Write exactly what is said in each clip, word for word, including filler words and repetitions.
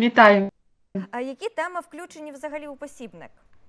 Вітаю! А які теми включені взагалі у посібник?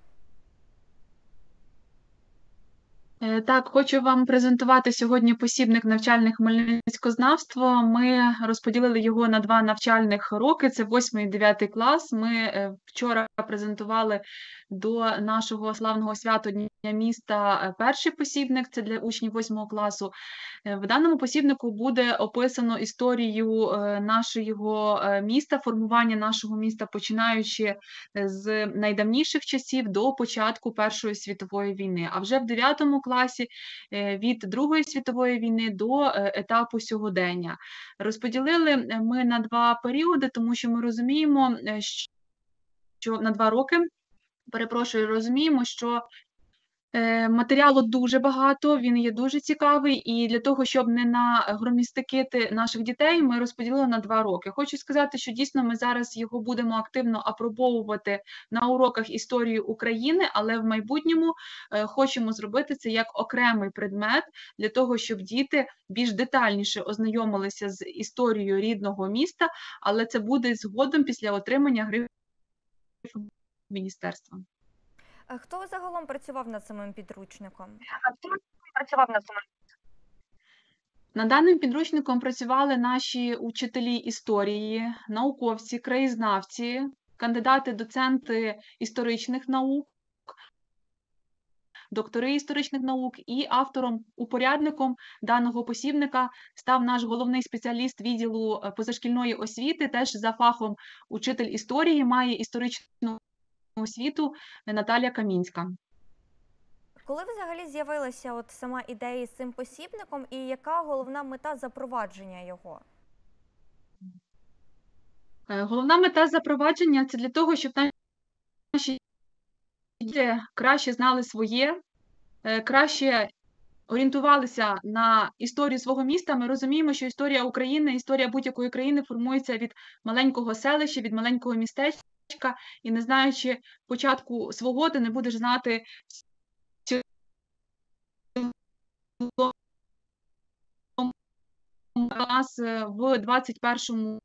Е, Так, хочу вам презентувати сьогодні посібник «Навчальне хмельницькознавство». Ми розподілили його на два навчальних роки, це восьмий і дев'ятий клас. Ми е, вчора презентували до нашого славного свято Дня міста е, перший посібник, це для учнів восьмого класу. Е, В даному посібнику буде описано історію е, нашого е, міста, формування нашого міста, починаючи е, з найдавніших часів до початку Першої світової війни. А вже в дев'ятому класі е, від Другої світової війни до е, етапу сьогодення. Розподілили е, ми на два періоди, тому що ми розуміємо, е, що на два роки, перепрошую, розуміємо, що Е, Матеріалу дуже багато, він є дуже цікавий, і для того, щоб не нагромістикити наших дітей, ми розподілили на два роки. Хочу сказати, що дійсно ми зараз його будемо активно апробовувати на уроках історії України, але в майбутньому е, хочемо зробити це як окремий предмет, для того, щоб діти більш детальніше ознайомилися з історією рідного міста, але це буде згодом після отримання грифу міністерства. А хто загалом працював над самим підручником? Хто працював над самим? Над даним підручником працювали наші учителі історії, науковці, краєзнавці, кандидати, доценти історичних наук, доктори історичних наук, і автором, упорядником даного посібника став наш головний спеціаліст відділу позашкільної освіти, теж за фахом учитель історії, має історичну освіту Наталія Камінська. Коли взагалі з'явилася от сама ідея з цим посібником і яка головна мета запровадження його? Головна мета запровадження – це для того, щоб наші діти краще знали своє, краще орієнтувалися на історію свого міста. Ми розуміємо, що історія України, історія будь-якої країни формується від маленького селища, від маленького містечка, і не знаючи початку свого, ти не будеш знати нас в двадцять першому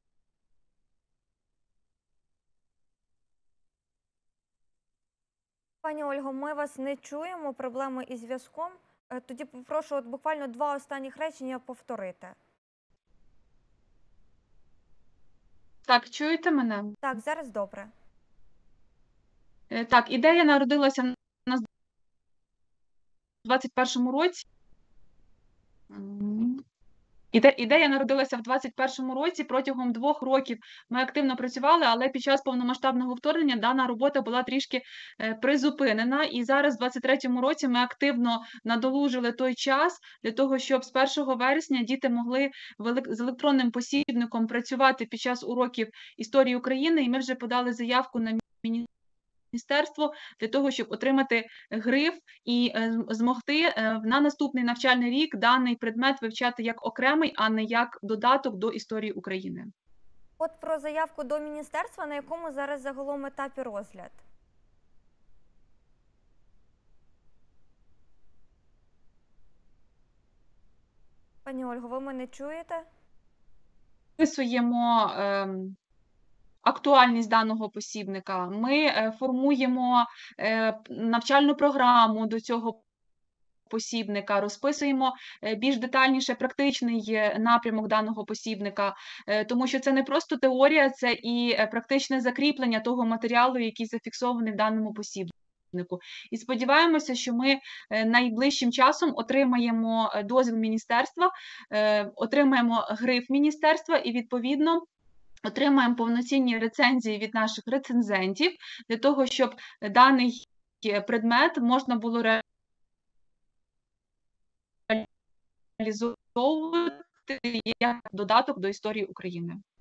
Пані Ольго, ми вас не чуємо, проблеми із зв'язком. Тоді попрошу от буквально два останніх речення повторити. Так, чуєте мене? Так, зараз добре. Так, ідея народилася в нас в двадцять першому році. Ідея народилася в двадцять першому році, протягом двох років ми активно працювали, але під час повномасштабного вторгнення дана робота була трішки призупинена, і зараз в двадцять третьому році ми активно надолужили той час для того, щоб з першого вересня діти могли з електронним посібником працювати під час уроків історії України, і ми вже подали заявку на міністерство, міністерство для того, щоб отримати гриф і змогти на наступний навчальний рік даний предмет вивчати як окремий, а не як додаток до історії України. От про заявку до міністерства, на якому зараз загалом етапі розгляд? Пані Ольго, ви мене чуєте? Виписуємо ем, актуальність даного посібника, ми формуємо навчальну програму до цього посібника, розписуємо більш детальніше практичний напрямок даного посібника, тому що це не просто теорія, це і практичне закріплення того матеріалу, який зафіксований в даному посібнику. І сподіваємося, що ми найближчим часом отримаємо дозвіл міністерства, отримаємо гриф міністерства і, відповідно, отримаємо повноцінні рецензії від наших рецензентів, для того, щоб даний предмет можна було реалізовувати як додаток до історії України.